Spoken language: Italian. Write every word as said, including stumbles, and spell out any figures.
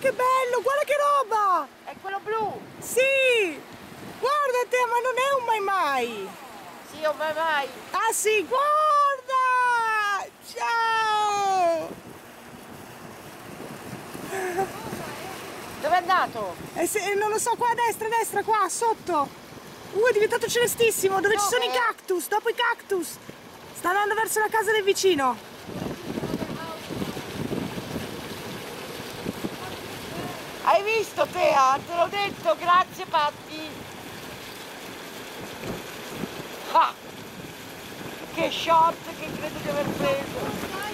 che bello, guarda che roba! È quello blu! Sì! Guarda te, ma non è un mai mai! Sì, un mai mai! Ah sì, guarda! Ciao! Dove è andato? Eh, se, non lo so, qua a destra, a destra, qua, sotto! Uh, è diventato celestissimo, dove, dove ci sono i cactus, dopo i cactus! Sta andando verso la casa del vicino! Hai visto Tea? Te l'ho detto, grazie Patti! Ah! Che shot che credo di aver preso!